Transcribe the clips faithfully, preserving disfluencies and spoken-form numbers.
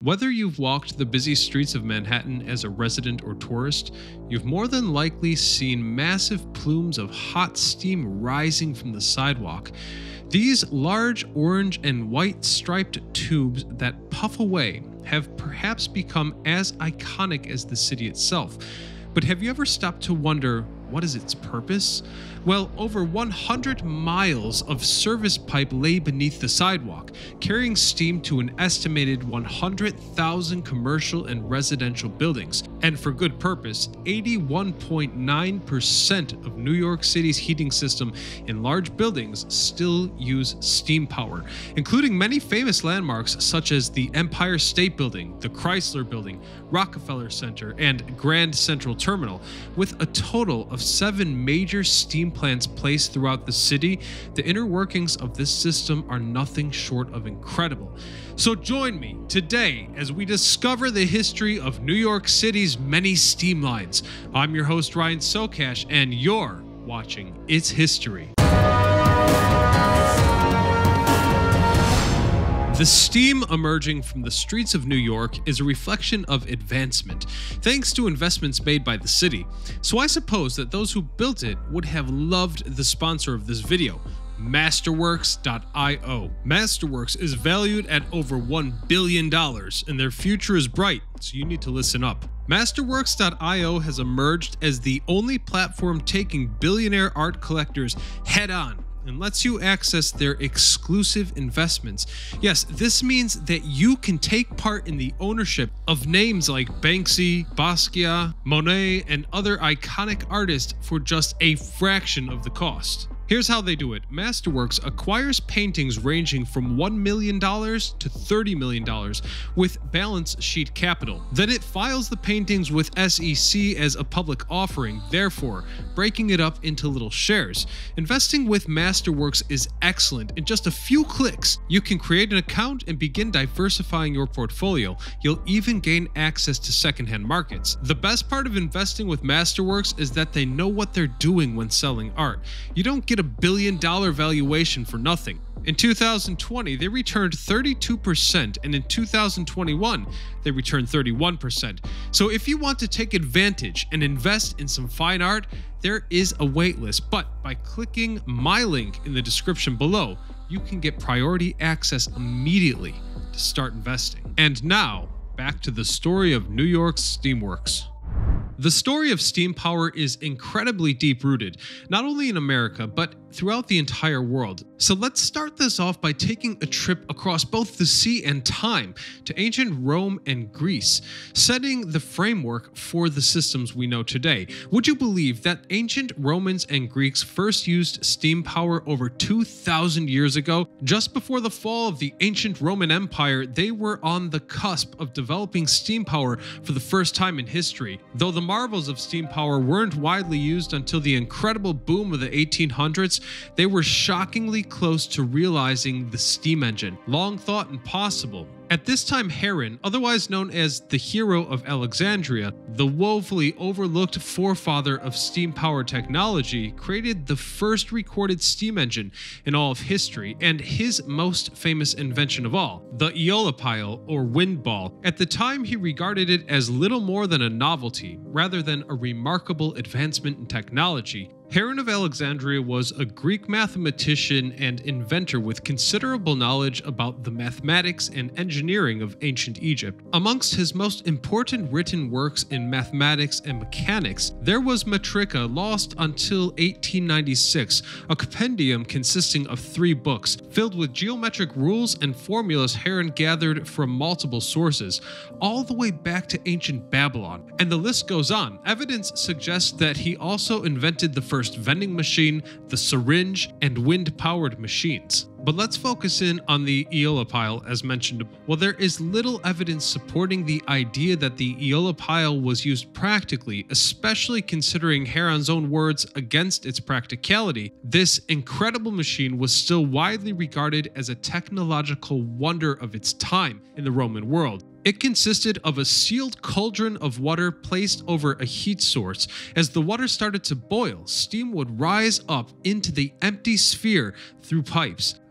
Whether you've walked the busy streets of Manhattan as a resident or tourist, you've more than likely seen massive plumes of hot steam rising from the sidewalk. These large orange and white striped tubes that puff away have perhaps become as iconic as the city itself. But have you ever stopped to wonder, what is its purpose? Well, over one hundred miles of service pipe lay beneath the sidewalk, carrying steam to an estimated one hundred thousand commercial and residential buildings. And for good purpose, eighty-one point nine percent of New York City's heating system in large buildings still use steam power, including many famous landmarks such as the Empire State Building, the Chrysler Building, Rockefeller Center, and Grand Central Terminal. With a total of seven major steam plants placed throughout the city, the inner workings of this system are nothing short of incredible. So join me today as we discover the history of New York City's many steam lines. I'm your host, Ryan Socash, and you're watching It's History. The steam emerging from the streets of New York is a reflection of advancement, thanks to investments made by the city. So I suppose that those who built it would have loved the sponsor of this video, Masterworks dot i o. Masterworks is valued at over one billion dollars, and their future is bright, so you need to listen up. Masterworks dot i o has emerged as the only platform taking billionaire art collectors head-on and lets you access their exclusive investments. Yes, this means that you can take part in the ownership of names like Banksy, Basquiat, Monet, and other iconic artists for just a fraction of the cost. Here's how they do it. Masterworks acquires paintings ranging from one million dollars to thirty million dollars with balance sheet capital. Then it files the paintings with S E C as a public offering, therefore breaking it up into little shares. Investing with Masterworks is excellent. In just a few clicks, you can create an account and begin diversifying your portfolio. You'll even gain access to secondhand markets. The best part of investing with Masterworks is that they know what they're doing when selling art. You don't get a billion dollar valuation for nothing. In two thousand twenty, they returned thirty-two percent, and in two thousand twenty-one, they returned thirty-one percent. So if you want to take advantage and invest in some fine art, there is a waitlist, but by clicking my link in the description below, you can get priority access immediately to start investing. And now, back to the story of New York's steamworks. The story of steam power is incredibly deep-rooted, not only in America, but throughout the entire world. So let's start this off by taking a trip across both the sea and time to ancient Rome and Greece, setting the framework for the systems we know today. Would you believe that ancient Romans and Greeks first used steam power over two thousand years ago? Just before the fall of the ancient Roman Empire, they were on the cusp of developing steam power for the first time in history. Though the marvels of steam power weren't widely used until the incredible boom of the eighteen hundreds, they were shockingly close to realizing the steam engine, long thought impossible. At this time, Heron, otherwise known as the hero of Alexandria, the woefully overlooked forefather of steam power technology, created the first recorded steam engine in all of history, and his most famous invention of all, the eolipile or wind ball. At the time, he regarded it as little more than a novelty, rather than a remarkable advancement in technology. Heron of Alexandria was a Greek mathematician and inventor with considerable knowledge about the mathematics and engineering of ancient Egypt. Amongst his most important written works in mathematics and mechanics, there was Matrica, lost until eighteen ninety-six, a compendium consisting of three books, filled with geometric rules and formulas Heron gathered from multiple sources, all the way back to ancient Babylon. And the list goes on. Evidence suggests that he also invented the first first vending machine, the syringe, and wind-powered machines. But let's focus in on the eolipile as mentioned. While there is little evidence supporting the idea that the eolipile was used practically, especially considering Heron's own words against its practicality, this incredible machine was still widely regarded as a technological wonder of its time in the Roman world. It consisted of a sealed cauldron of water placed over a heat source. As the water started to boil, steam would rise up into the empty sphere through pipes.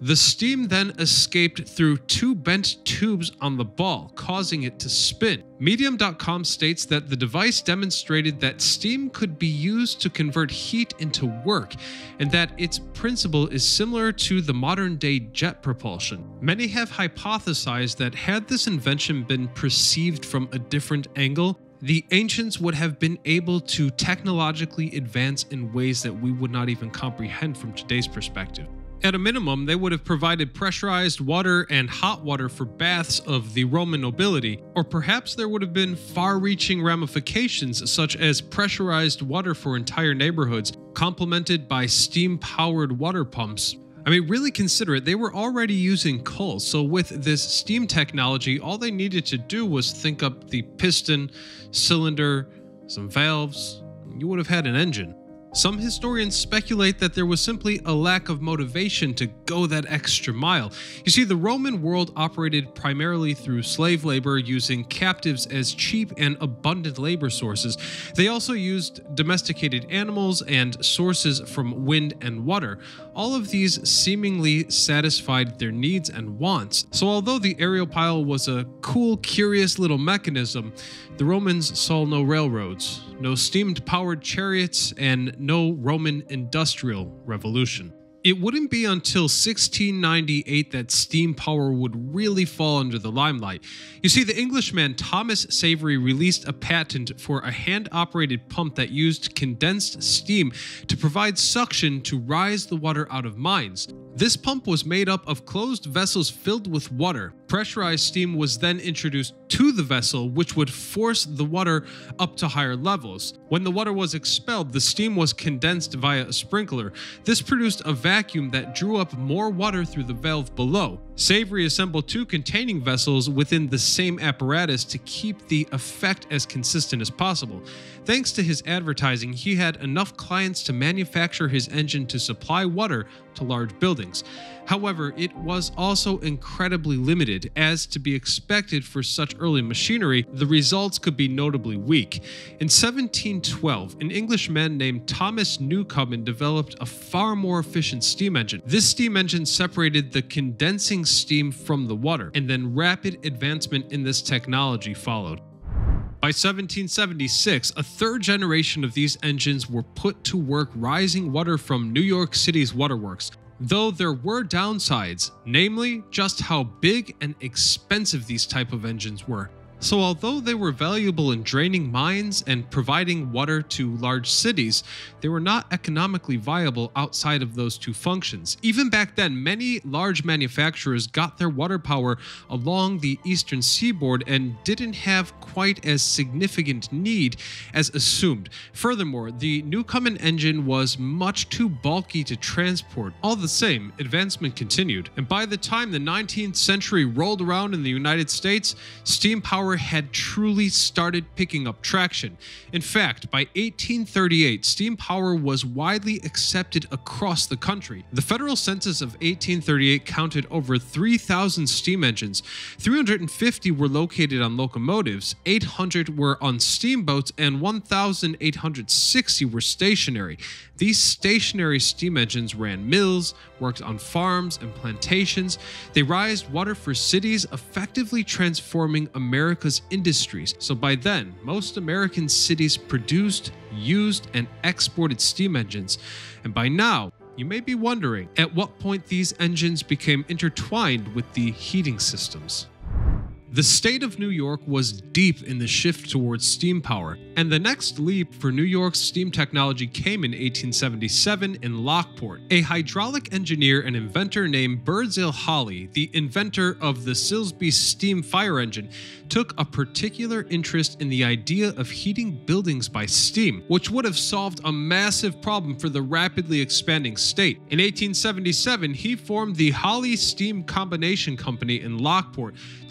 The steam then escaped through two bent tubes on the ball, causing it to spin. Medium dot com states that the device demonstrated that steam could be used to convert heat into work, and that its principle is similar to the modern-day jet propulsion. Many have hypothesized that had this invention been perceived from a different angle, the ancients would have been able to technologically advance in ways that we would not even comprehend from today's perspective. At a minimum, they would have provided pressurized water and hot water for baths of the Roman nobility, or perhaps there would have been far-reaching ramifications such as pressurized water for entire neighborhoods, complemented by steam-powered water pumps. I mean, really consider it, they were already using coal, so with this steam technology, all they needed to do was think up the piston, cylinder, some valves, and you would have had an engine. Some historians speculate that there was simply a lack of motivation to go that extra mile. You see, the Roman world operated primarily through slave labor, using captives as cheap and abundant labor sources. They also used domesticated animals and sources from wind and water. All of these seemingly satisfied their needs and wants. So although the aeropile was a cool, curious little mechanism, the Romans saw no railroads, no steam-powered chariots, and no Roman industrial revolution. It wouldn't be until sixteen ninety-eight that steam power would really fall under the limelight. You see, the Englishman Thomas Savery released a patent for a hand-operated pump that used condensed steam to provide suction to rise the water out of mines. This pump was made up of closed vessels filled with water. Pressurized steam was then introduced to the vessel, which would force the water up to higher levels. When the water was expelled, the steam was condensed via a sprinkler. This produced a vacuum that drew up more water through the valve below. Savery assembled two containing vessels within the same apparatus to keep the effect as consistent as possible. Thanks to his advertising, he had enough clients to manufacture his engine to supply water to large buildings. However, it was also incredibly limited. As to be expected for such early machinery, the results could be notably weak. In seventeen twelve, an Englishman named Thomas Newcomen developed a far more efficient steam engine. This steam engine separated the condensing steam from the water, and then rapid advancement in this technology followed. By seventeen seventy-six, a third generation of these engines were put to work rising water from New York City's waterworks, though there were downsides, namely just how big and expensive these type of engines were. So although they were valuable in draining mines and providing water to large cities, they were not economically viable outside of those two functions. Even back then, many large manufacturers got their water power along the eastern seaboard and didn't have quite as significant need as assumed. Furthermore, the Newcomen engine was much too bulky to transport. All the same, advancement continued, and by the time the nineteenth century rolled around in the United States, steam power had truly started picking up traction. In fact, by eighteen thirty-eight, steam power was widely accepted across the country. The federal census of eighteen thirty-eight counted over three thousand steam engines. three hundred fifty were located on locomotives, eight hundred were on steamboats, and one thousand eight hundred sixty were stationary. These stationary steam engines ran mills, worked on farms and plantations. They raised water for cities, effectively transforming America's industries. So by then, most American cities produced, used, and exported steam engines. And by now, you may be wondering at what point these engines became intertwined with the heating systems. The state of New York was deep in the shift towards steam power, and the next leap for New York's steam technology came in eighteen seventy-seven in Lockport. A hydraulic engineer and inventor named Birdsall Hawley, the inventor of the Silsbee steam fire engine, took a particular interest in the idea of heating buildings by steam, which would have solved a massive problem for the rapidly expanding state. In eighteen seventy-seven, he formed the Hawley Steam Combination Company in Lockport to generate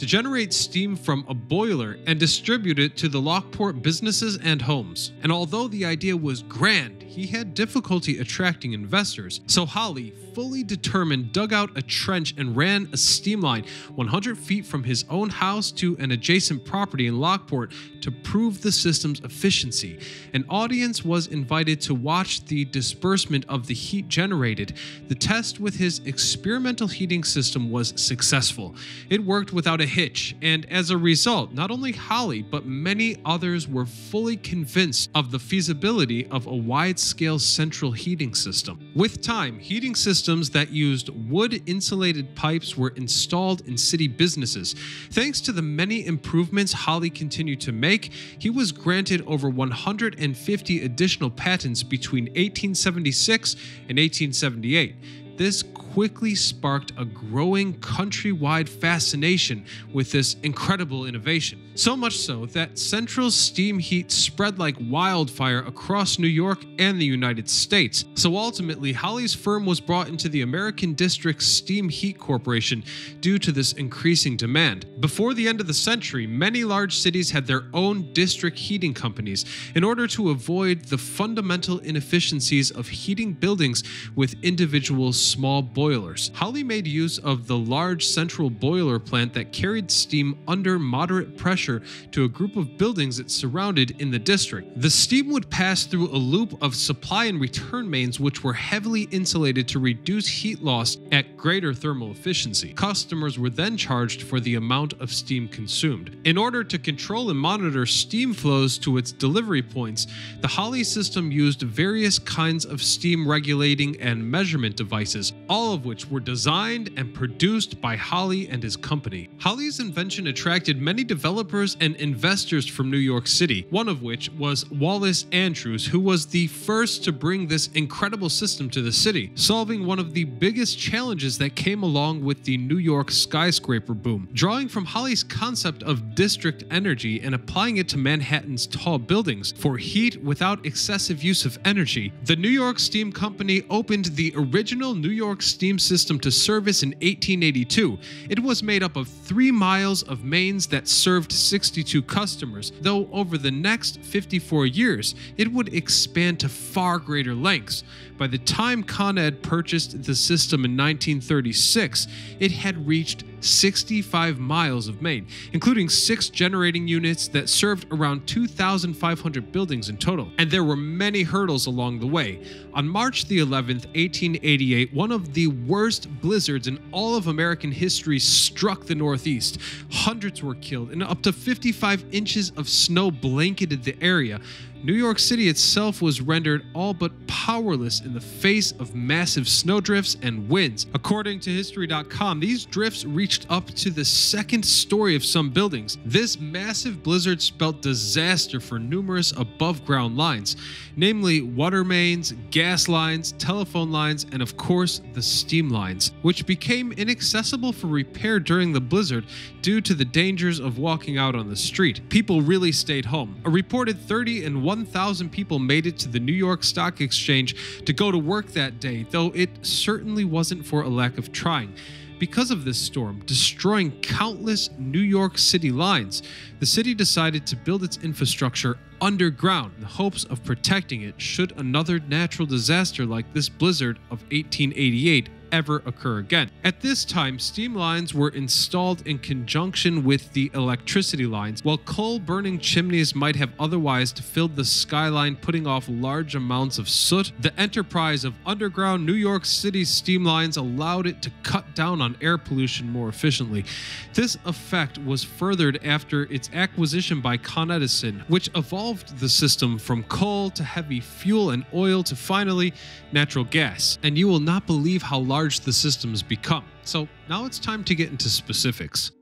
generate steam from a boiler and distribute it to the Lockport businesses and homes. And although the idea was grand, he had difficulty attracting investors, so Hawley, fully determined, dug out a trench and ran a steam line one hundred feet from his own house to an adjacent property in Lockport to prove the system's efficiency. An audience was invited to watch the disbursement of the heat generated. The test with his experimental heating system was successful. It worked without a hitch, and as a result, not only Hawley but many others were fully convinced of the feasibility of a wide-scale central heating system. With time, heating systems that used wood-insulated pipes were installed in city businesses. Thanks to the many improvements Hawley continued to make, he was granted over one hundred fifty additional patents between eighteen seventy-six and eighteen seventy-eight. This quickly sparked a growing countrywide fascination with this incredible innovation. So much so that central steam heat spread like wildfire across New York and the United States. So ultimately, Hawley's firm was brought into the American District Steam Heat Corporation due to this increasing demand. Before the end of the century, many large cities had their own district heating companies in order to avoid the fundamental inefficiencies of heating buildings with individual small boilers. Hawley made use of the large central boiler plant that carried steam under moderate pressure to a group of buildings it surrounded in the district. The steam would pass through a loop of supply and return mains which were heavily insulated to reduce heat loss at greater thermal efficiency. Customers were then charged for the amount of steam consumed. In order to control and monitor steam flows to its delivery points, the Hawley system used various kinds of steam regulating and measurement devices, all of which were designed and produced by Hawley and his company. Hawley's invention attracted many developers and investors from New York City, one of which was Wallace Andrews, who was the first to bring this incredible system to the city, solving one of the biggest challenges that came along with the New York skyscraper boom. Drawing from Hawley's concept of district energy and applying it to Manhattan's tall buildings for heat without excessive use of energy, the New York Steam Company opened the original New York steam system to service in eighteen eighty-two. It was made up of three miles of mains that served sixty-two customers, though over the next fifty-four years, it would expand to far greater lengths. By the time Con Ed purchased the system in nineteen thirty-six, it had reached sixty-five miles of main, including six generating units that served around two thousand five hundred buildings in total. And there were many hurdles along the way. On March the eleventh, eighteen eighty-eight, one of the worst blizzards in all of American history struck the Northeast. Hundreds were killed, and up to fifty-five inches of snow blanketed the area. New York City itself was rendered all but powerless in the face of massive snowdrifts and winds. According to History dot com, these drifts reached up to the second story of some buildings. This massive blizzard spelled disaster for numerous above-ground lines, namely water mains, gas lines, telephone lines, and of course the steam lines, which became inaccessible for repair during the blizzard due to the dangers of walking out on the street. People really stayed home. A reported thirty and one thousand people made it to the New York Stock Exchange to go to work that day, though it certainly wasn't for a lack of trying. Because of this storm, destroying countless New York City lines, the city decided to build its infrastructure underground in the hopes of protecting it should another natural disaster like this blizzard of eighteen eighty-eight ever occur again. At this time, steam lines were installed in conjunction with the electricity lines, while coal-burning chimneys might have otherwise filled the skyline, putting off large amounts of soot. The enterprise of underground New York City steam lines allowed it to cut down on air pollution more efficiently. This effect was furthered after its acquisition by Con Edison, which evolved the system from coal to heavy fuel and oil to finally natural gas. And you will not believe how large the systems become. So now it's time to get into specifics.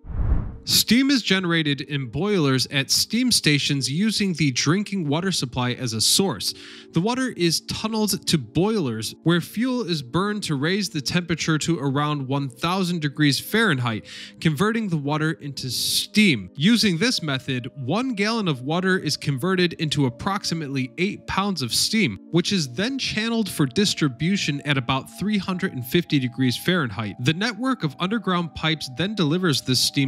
Steam is generated in boilers at steam stations using the drinking water supply as a source. The water is tunneled to boilers where fuel is burned to raise the temperature to around one thousand degrees Fahrenheit, converting the water into steam. Using this method, one gallon of water is converted into approximately eight pounds of steam, which is then channeled for distribution at about three hundred fifty degrees Fahrenheit. The network of underground pipes then delivers this steam directly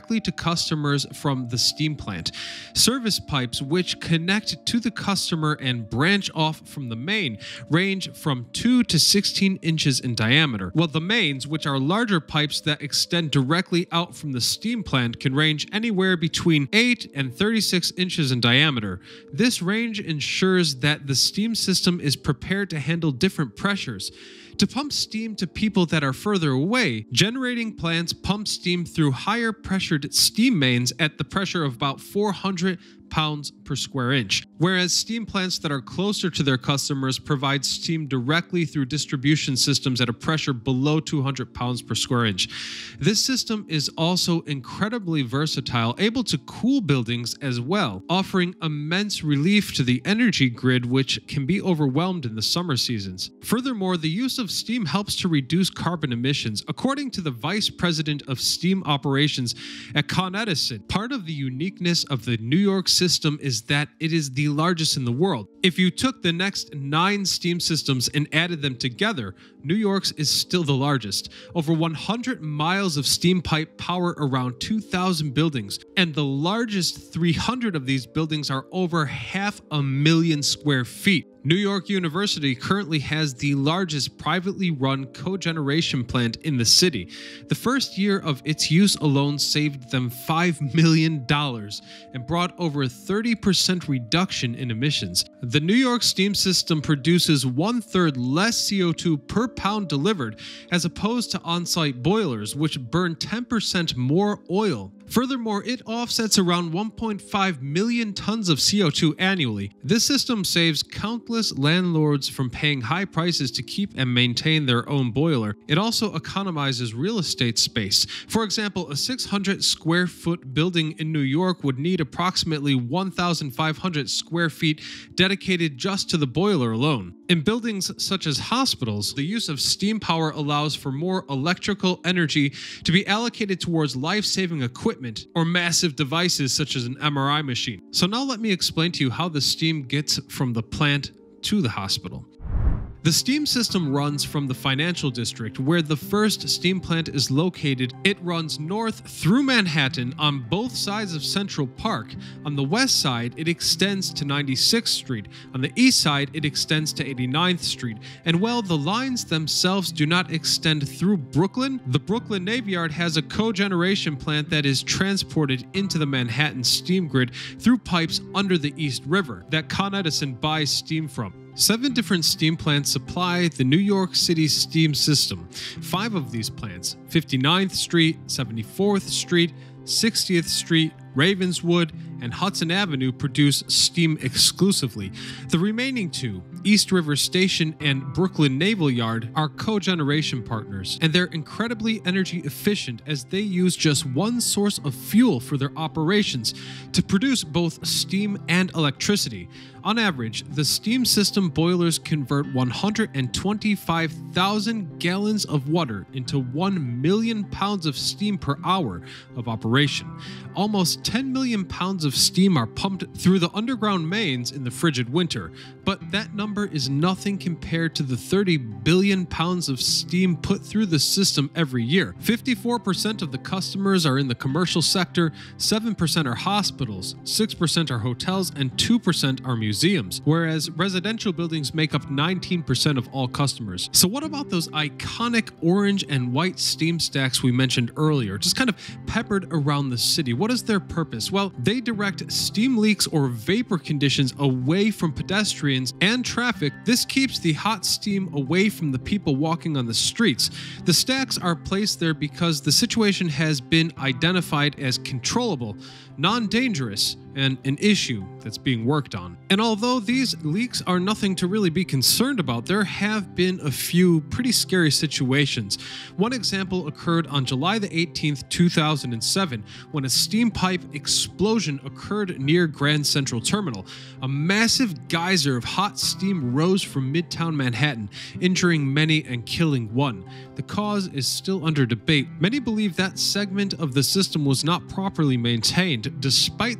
directly to customers from the steam plant. Service pipes, which connect to the customer and branch off from the main, range from two to sixteen inches in diameter, while the mains, which are larger pipes that extend directly out from the steam plant, can range anywhere between eight and thirty-six inches in diameter. This range ensures that the steam system is prepared to handle different pressures. To pump steam to people that are further away, generating plants pump steam through higher pressured steam mains at the pressure of about four hundred pounds per square inch, whereas steam plants that are closer to their customers provide steam directly through distribution systems at a pressure below two hundred pounds per square inch. This system is also incredibly versatile, able to cool buildings as well, offering immense relief to the energy grid, which can be overwhelmed in the summer seasons. Furthermore, the use of steam helps to reduce carbon emissions. According to the Vice President of Steam Operations at Con Edison, part of the uniqueness of the New York system is that it is the largest in the world. If you took the next nine steam systems and added them together, New York's is still the largest. Over one hundred miles of steam pipe power around two thousand buildings, and the largest three hundred of these buildings are over half a million square feet. New York University currently has the largest privately run cogeneration plant in the city. The first year of its use alone saved them five million dollars and brought over a thirty percent reduction in emissions. The New York steam system produces one-third less C O two per pound delivered as opposed to on-site boilers, which burn ten percent more oil. Furthermore, it offsets around one point five million tons of C O two annually. This system saves countless landlords from paying high prices to keep and maintain their own boiler. It also economizes real estate space. For example, a six hundred square foot building in New York would need approximately one thousand five hundred square feet dedicated just to the boiler alone. In buildings such as hospitals, the use of steam power allows for more electrical energy to be allocated towards life-saving equipment or massive devices such as an M R I machine. So now let me explain to you how the steam gets from the plant to the hospital. The steam system runs from the financial district, where the first steam plant is located. It runs north through Manhattan on both sides of Central Park. On the west side, it extends to ninety-sixth Street. On the east side, it extends to eighty-ninth Street. And while the lines themselves do not extend through Brooklyn, the Brooklyn Navy Yard has a cogeneration plant that is transported into the Manhattan steam grid through pipes under the East River that Con Edison buys steam from. Seven different steam plants supply the New York City steam system. Five of these plants, fifty-ninth Street, seventy-fourth Street, sixtieth Street, Ravenswood, and Hudson Avenue, produce steam exclusively. The remaining two, East River Station and Brooklyn Naval Yard, are cogeneration partners, and they're incredibly energy efficient as they use just one source of fuel for their operations to produce both steam and electricity. On average, the steam system boilers convert one hundred twenty-five thousand gallons of water into one million pounds of steam per hour of operation. Almost ten million pounds of steam are pumped through the underground mains in the frigid winter, but that number is nothing compared to the thirty billion pounds of steam put through the system every year. fifty-four percent of the customers are in the commercial sector, seven percent are hospitals, six percent are hotels, and two percent are museums, whereas residential buildings make up nineteen percent of all customers. So what about those iconic orange and white steam stacks we mentioned earlier, just kind of peppered around the city? What is their purpose? Well, they direct steam leaks or vapor conditions away from pedestrians and traffic. This keeps the hot steam away from the people walking on the streets. The stacks are placed there because the situation has been identified as controllable, non-dangerous, and an issue that's being worked on. And although these leaks are nothing to really be concerned about, there have been a few pretty scary situations. One example occurred on July the eighteenth, two thousand seven, when a steam pipe explosion occurred near Grand Central Terminal. A massive geyser of hot steam rose from Midtown Manhattan, injuring many and killing one. The cause is still under debate. Many believe that segment of the system was not properly maintained, despite the fact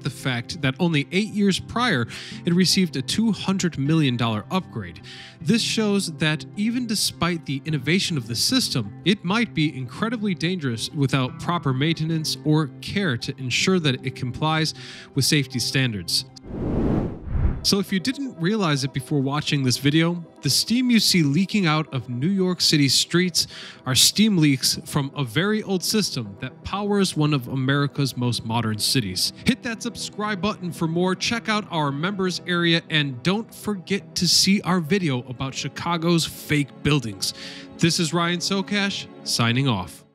fact that only eight years prior, it received a two hundred million dollars upgrade. This shows that even despite the innovation of the system, it might be incredibly dangerous without proper maintenance or care to ensure that it complies with safety standards. So if you didn't realize it before watching this video, the steam you see leaking out of New York City streets are steam leaks from a very old system that powers one of America's most modern cities. Hit that subscribe button for more, check out our members area, and don't forget to see our video about Chicago's fake buildings. This is Ryan Socash, signing off.